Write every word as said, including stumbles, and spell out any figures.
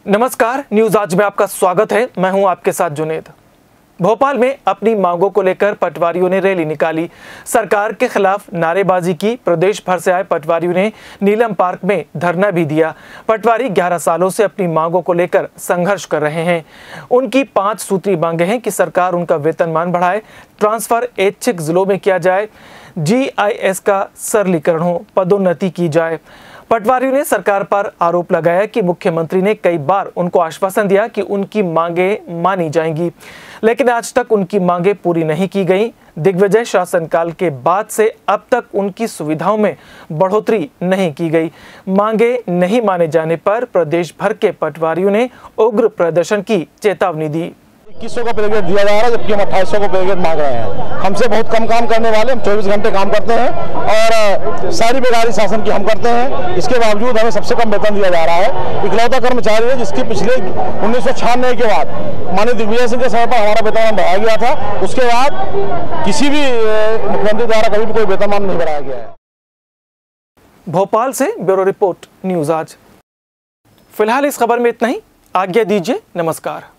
नमस्कार, न्यूज आज में आपका स्वागत है। मैं हूं आपके साथ जुनेद। भोपाल में अपनी मांगों को लेकर पटवारियों ने रैली निकाली, सरकार के खिलाफ नारेबाजी की। प्रदेश भर से आए पटवारियों ने नीलम पार्क में धरना भी दिया। पटवारी ग्यारह सालों से अपनी मांगों को लेकर संघर्ष कर रहे हैं। उनकी पांच सूत्री मांगे हैं कि सरकार उनका वेतनमान बढ़ाए, ट्रांसफर ऐच्छिक जिलों में किया जाए, जी आई एस का सरलीकरण हो, पदोन्नति की जाए। पटवारियों ने सरकार पर आरोप लगाया कि मुख्यमंत्री ने कई बार उनको आश्वासन दिया कि उनकी मांगें मानी जाएंगी, लेकिन आज तक उनकी मांगें पूरी नहीं की गई। दिग्विजय शासनकाल के बाद से अब तक उनकी सुविधाओं में बढ़ोतरी नहीं की गई। मांगे नहीं माने जाने पर प्रदेश भर के पटवारियों ने उग्र प्रदर्शन की चेतावनी दी। इक्कीस सौ का पे ग्रेड दिया जा रहा है, जबकि हम अट्ठाईस सौ को पे ग्रेड मांग रहे हैं। हमसे बहुत कम काम करने वाले, हम चौबीस घंटे काम करते हैं और सारी बेकारी शासन की हम करते हैं। इसके बावजूद हमें सबसे कम वेतन दिया जा रहा है। इकलौता कर्मचारी है जिसके पिछले उन्नीस सौ छियानवे के बाद माननीय दिग्विजय सिंह के समय पर हमारा वेतनमान बढ़ाया गया था। उसके बाद किसी भी मुख्यमंत्री द्वारा कभी भी कोई वेतनमान नहीं बढ़ाया गया है। भोपाल से ब्यूरो रिपोर्ट, न्यूज आज। फिलहाल इस खबर में इतना ही। आज्ञा दीजिए, नमस्कार।